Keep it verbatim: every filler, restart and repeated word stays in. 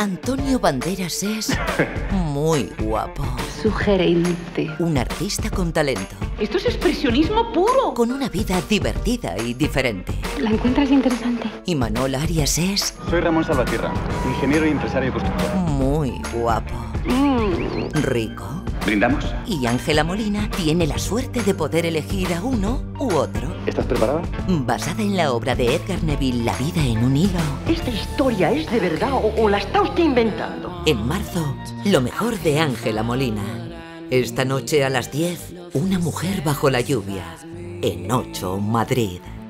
Antonio Banderas es muy guapo. Sugerente. Un artista con talento. Esto es expresionismo puro. Con una vida divertida y diferente. ¿La encuentras interesante? Y Manol Arias es Soy Ramón Salvatierra, ingeniero y empresario constructor. muy guapo. Mm. Rico. ¿Brindamos? Y Ángela Molina tiene la suerte de poder elegir a uno u otro. ¿Estás preparada? Basada en la obra de Edgar Neville, La vida en un hilo. ¿Esta historia es de verdad o, o la está usted inventando? En marzo, lo mejor de Ángela Molina. Esta noche a las diez, Una mujer bajo la lluvia. En ocho, Madrid.